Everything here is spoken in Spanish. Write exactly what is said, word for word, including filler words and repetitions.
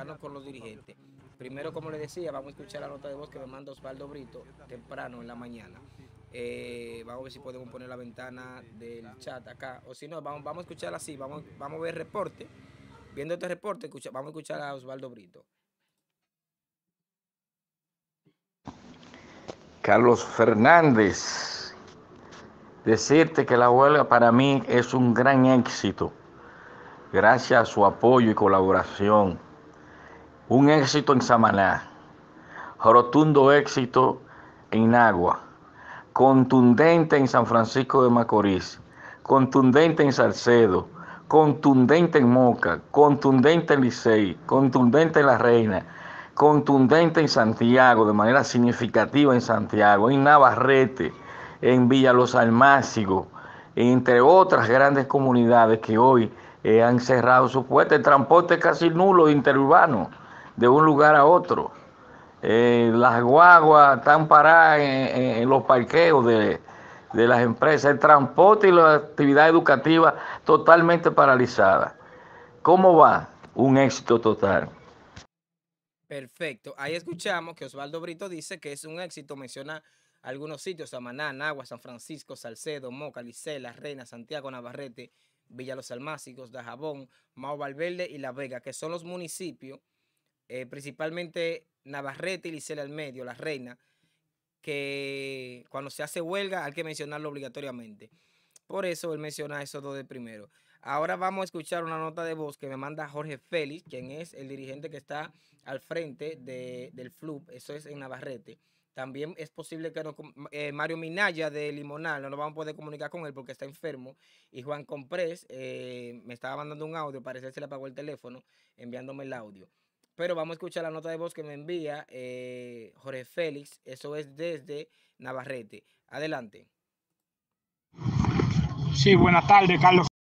comunicarnos con los dirigentes. Primero, como les decía, vamos a escuchar la nota de voz que me manda Osvaldo Brito temprano en la mañana. Eh, vamos a ver si podemos poner la ventana del chat acá, o si no, vamos, vamos a escuchar así, vamos, vamos a ver reporte. Viendo este reporte, escucha, vamos a escuchar a Osvaldo Brito. Carlos Fernández, decirte que la huelga para mí es un gran éxito, gracias a su apoyo y colaboración. Un éxito en Samaná, rotundo éxito en Nagua, contundente en San Francisco de Macorís, contundente en Salcedo, contundente en Moca, contundente en Licey, contundente en La Reina, contundente en Santiago, de manera significativa en Santiago, en Navarrete, en Villa Los Almácigos, entre otras grandes comunidades que hoy eh, han cerrado su puerta. El transporte casi nulo interurbano, de un lugar a otro. Eh, las guaguas están paradas en, en, en los parqueos de, de las empresas, el transporte y la actividad educativa totalmente paralizada. ¿Cómo va? Un éxito total. Perfecto. Ahí escuchamos que Osvaldo Brito dice que es un éxito, menciona algunos sitios: Samaná, Nagua, San Francisco, Salcedo, Moca, Licey, La Reina, Santiago, Navarrete, Villa Los Almácigos, Dajabón, Mao Valverde y La Vega, que son los municipios, eh, principalmente Navarrete y Licey al medio, La Reina, que cuando se hace huelga hay que mencionarlo obligatoriamente. Por eso él menciona esos dos de primero. Ahora vamos a escuchar una nota de voz que me manda Jorge Félix, quien es el dirigente que está al frente de, del F L U P, eso es en Navarrete. También es posible que no, eh, Mario Minaya de Limonal, no nos vamos a poder comunicar con él porque está enfermo. Y Juan Comprés eh, me estaba mandando un audio, parece que se le apagó el teléfono, enviándome el audio. Pero vamos a escuchar la nota de voz que me envía eh, Jorge Félix, eso es desde Navarrete. Adelante. Sí, buenas tardes, Carlos